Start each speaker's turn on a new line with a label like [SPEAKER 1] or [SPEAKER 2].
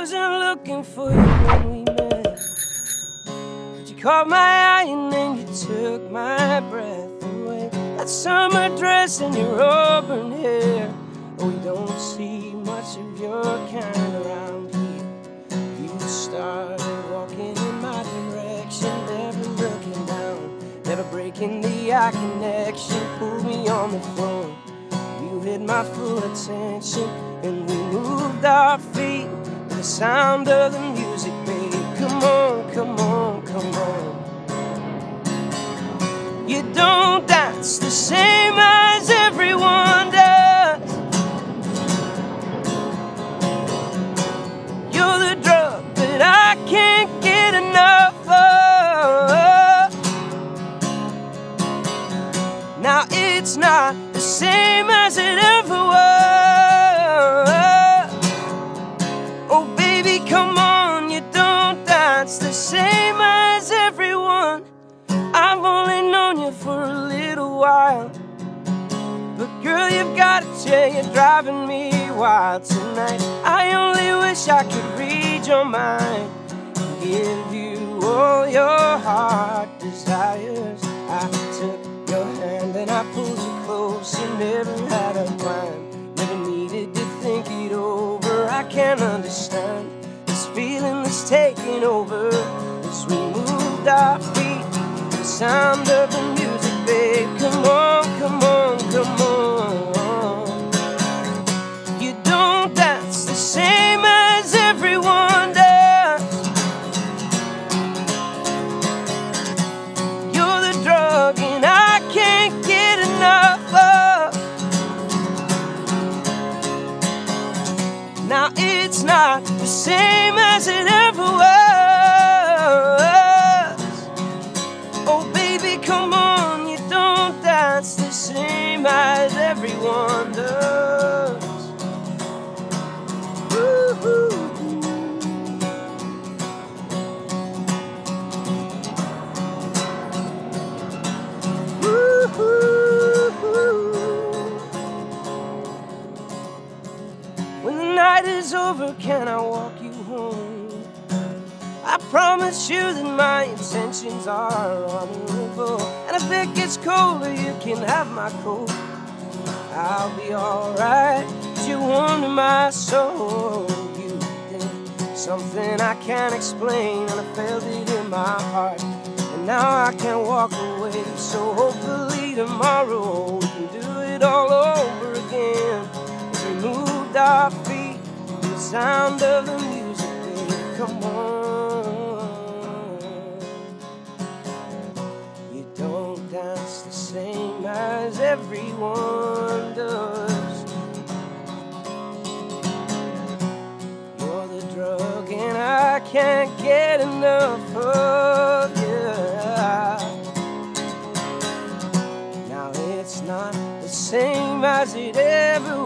[SPEAKER 1] wasn't looking for you when we met, but you caught my eye and then you took my breath away. That summer dress and your auburn hair, oh, we don't see much of your kind around here. You started walking in my direction, never looking down, never breaking the eye connection. Pulled me on the phone, you had my full attention, and we moved our feet to the sound of the music, babe. Come on, come on, come on. You don't dance the same as everyone does. You're the drug that I can't get enough of. Now it's not the same as it ever was. Oh baby, come on, you don't dance the same as everyone. I've only known you for a little while, but girl, you've got to tell you're driving me wild tonight. I only wish I could read your mind and give you all your heart desires. I took your hand and I pulled you close. You never had a plan, never needed to think it over. I can't understand this feeling that's taking over as we moved our feet to the sound of the music, babe. Come on, come on, come on. You don't dance the same as everyone does. You're the drug and I can't get enough of. Now it's not the same as it ever was. Oh baby, come on, you don't dance the same as everyone does. Woo-hoo. When the night is over, can I walk you home? I promise you that my intentions are honorable, and if it gets colder, you can have my coat. I'll be alright, 'cause you warmed my soul. You did something I can't explain, and I felt it in my heart, and now I can't walk away. So hopefully tomorrow we can do it all over again. As we moved our feet to the sound of the music, baby. Come on. You don't dance the same as everyone does. You're the drug and I can't get enough of you. Now it's not the same as it ever